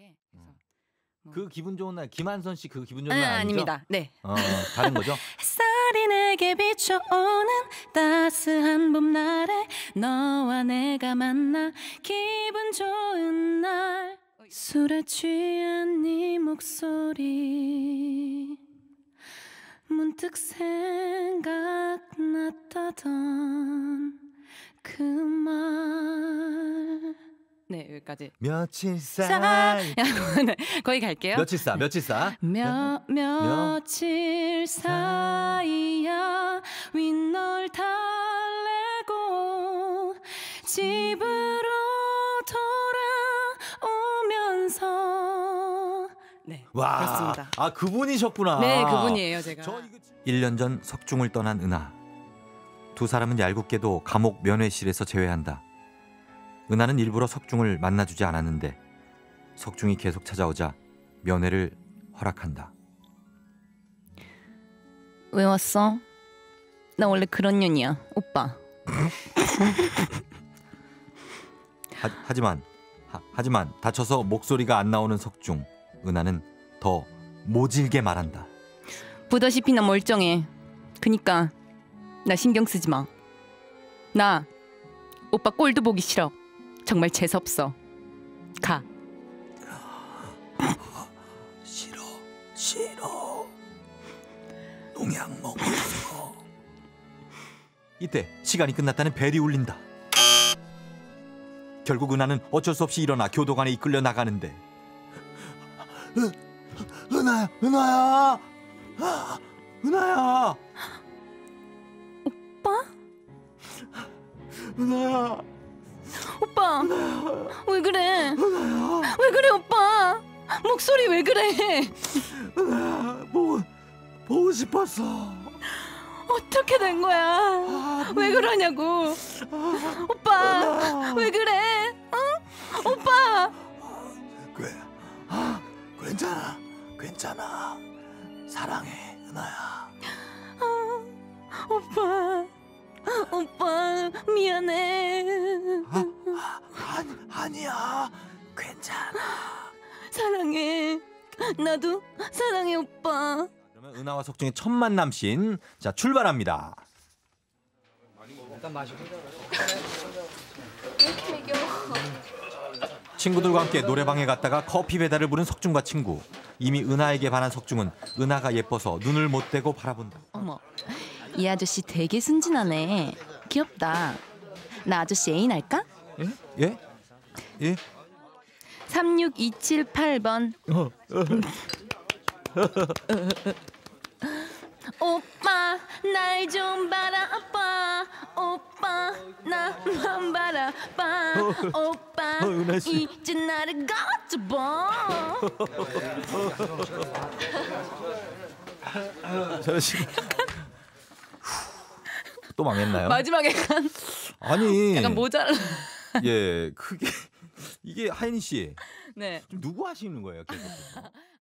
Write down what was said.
게. 그래서 그 기분 좋은 날 김한선 씨 그 기분 좋은 날 아니죠? 아닙니다. 네. 다른 거죠? 햇살이 내게 비춰오는 따스한 봄날에 너와 내가 만나 기분 좋은 날 술에 취한 네 목소리 문득 생각났다던 그 말. 네, 여기까지. 며칠 쌀. 사이. 네, 거기 갈게요. 며칠 싸. 며칠 사이야 윗널 달래고 집으로 돌아오면서. 네, 와, 그렇습니다. 아 그분이셨구나. 네, 그분이에요 제가. 1년 전 석중을 떠난 은하. 두 사람은 얄궂게도 감옥 면회실에서 재회한다. 은하는 일부러 석중을 만나주지 않았는데 석중이 계속 찾아오자 면회를 허락한다. 왜 왔어? 나 원래 그런 년이야, 오빠. 하지만 다쳐서 목소리가 안 나오는 석중. 은하는 더 모질게 말한다. 보다시피 나 멀쩡해. 그니까 나 신경 쓰지 마. 나 오빠 꼴도 보기 싫어. 정말 재수없어. 가. 싫어. 농약 먹었어. 이때 시간이 끝났다는 벨이 울린다. 결국 은하는 어쩔 수 없이 일어나 교도관에 이끌려 나가는데 은하야 오빠? 은하야 오빠 왜 그래? 왜 그래 오빠? 목소리 왜 그래? 은하야 보고 싶었어. 어떻게 된 거야? 왜 그러냐고. 오빠 왜 그래? 응? 오빠. 괜찮아. 사랑해 은하야. 오빠 미안해. 아니야. 괜찮아. 사랑해. 나도 사랑해 오빠. 그러면 은하와 석중의 첫 만남 씬. 자, 출발합니다. 친구들과 함께 노래방에 갔다가 커피 배달을 부른 석중과 친구. 이미 은하에게 반한 석중은 은하가 예뻐서 눈을 못 떼고 바라본다. 어머, 이 아저씨 되게 순진하네. 귀엽다. 나 아저씨 애인 할까? 예? 36278번. 오빠 날 좀 바라봐. 오빠 나만 바라봐. 오빠 이제 나를 가져봐. 또 망했나요? 마지막에 약간 아니 약간 모자라. 예, 그게 이게 하인이 씨. 네. 좀 누구 하시는 거예요, 계속?